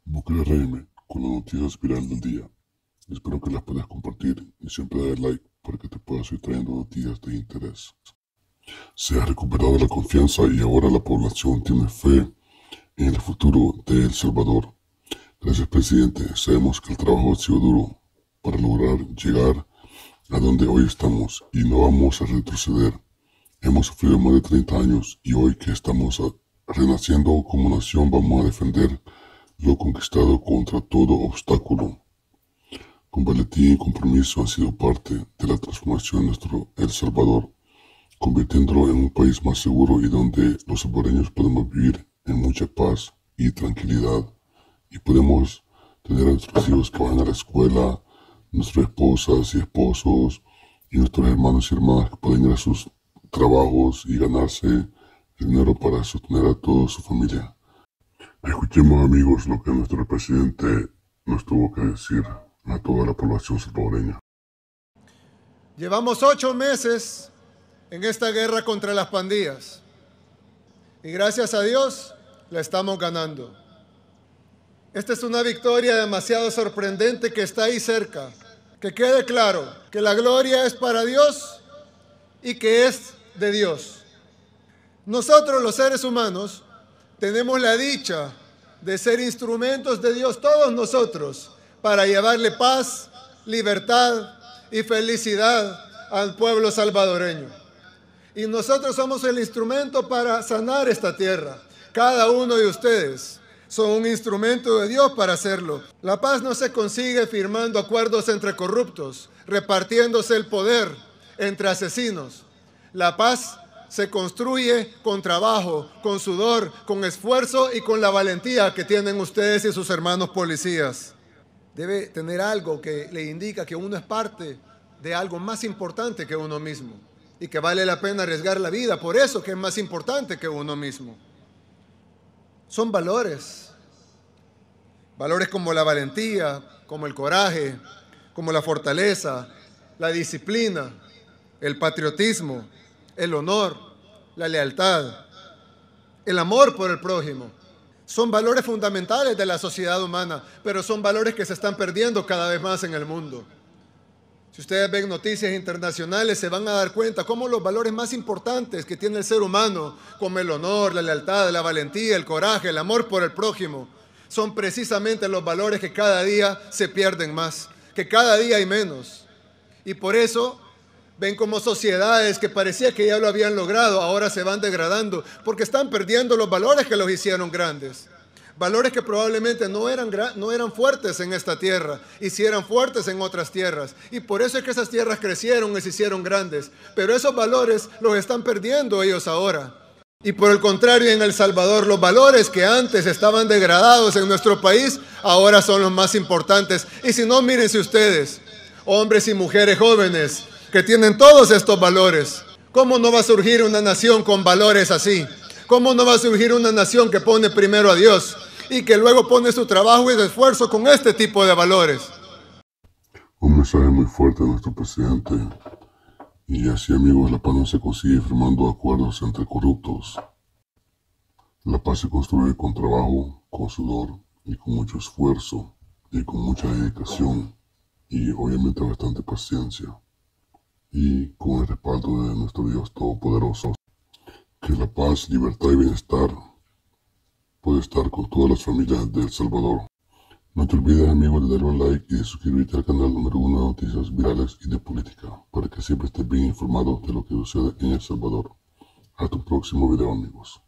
Búsqueda RM con las noticias virales del día. Espero que las puedas compartir y siempre dar like para que te pueda ir trayendo noticias de interés. Se ha recuperado la confianza y ahora la población tiene fe en el futuro de El Salvador. Gracias, presidente. Sabemos que el trabajo ha sido duro para lograr llegar a donde hoy estamos y no vamos a retroceder. Hemos sufrido más de 30 años y hoy que estamos renaciendo como nación vamos a defender lo conquistado contra todo obstáculo. Con valentía y compromiso han sido parte de la transformación de nuestro El Salvador, convirtiéndolo en un país más seguro y donde los salvadoreños podemos vivir en mucha paz y tranquilidad y podemos tener a nuestros hijos que van a la escuela, nuestras esposas y esposos y nuestros hermanos y hermanas que pueden ir a sus trabajos y ganarse el dinero para sostener a toda su familia. Escuchemos, amigos, lo que nuestro presidente nos tuvo que decir a toda la población salvadoreña. Llevamos 8 meses en esta guerra contra las pandillas y gracias a Dios la estamos ganando. Esta es una victoria demasiado sorprendente que está ahí cerca. Que quede claro que la gloria es para Dios y que es de Dios. Nosotros los seres humanos tenemos la dicha de ser instrumentos de Dios, todos nosotros, para llevarle paz, libertad y felicidad al pueblo salvadoreño. Y nosotros somos el instrumento para sanar esta tierra. Cada uno de ustedes son un instrumento de Dios para hacerlo. La paz no se consigue firmando acuerdos entre corruptos, repartiéndose el poder entre asesinos. La paz se construye con trabajo, con sudor, con esfuerzo y con la valentía que tienen ustedes y sus hermanos policías. Debe tener algo que le indica que uno es parte de algo más importante que uno mismo y que vale la pena arriesgar la vida, por eso que es más importante que uno mismo. Son valores, valores como la valentía, como el coraje, como la fortaleza, la disciplina, el patriotismo, el honor, la lealtad, el amor por el prójimo. Son valores fundamentales de la sociedad humana, pero son valores que se están perdiendo cada vez más en el mundo. Si ustedes ven noticias internacionales, se van a dar cuenta cómo los valores más importantes que tiene el ser humano, como el honor, la lealtad, la valentía, el coraje, el amor por el prójimo, son precisamente los valores que cada día se pierden más, que cada día hay menos. Y por eso ven como sociedades que parecía que ya lo habían logrado, ahora se van degradando, porque están perdiendo los valores que los hicieron grandes. Valores que probablemente no eran fuertes en esta tierra, y sí eran fuertes en otras tierras. Y por eso es que esas tierras crecieron y se hicieron grandes. Pero esos valores los están perdiendo ellos ahora. Y por el contrario, en El Salvador, los valores que antes estaban degradados en nuestro país, ahora son los más importantes. Y si no, mírense ustedes, hombres y mujeres jóvenes, que tienen todos estos valores. ¿Cómo no va a surgir una nación con valores así? ¿Cómo no va a surgir una nación que pone primero a Dios y que luego pone su trabajo y su esfuerzo con este tipo de valores? Un mensaje muy fuerte de nuestro presidente. Y así, amigos, la paz no se consigue firmando acuerdos entre corruptos. La paz se construye con trabajo, con sudor y con mucho esfuerzo y con mucha dedicación y obviamente bastante paciencia. Y con el respaldo de nuestro Dios Todopoderoso, que la paz, libertad y bienestar puede estar con todas las familias de El Salvador. No te olvides, amigos, de darle un like y de suscribirte al canal número 1 de noticias virales y de política, para que siempre estés bien informado de lo que sucede en El Salvador. Hasta tu próximo video, amigos.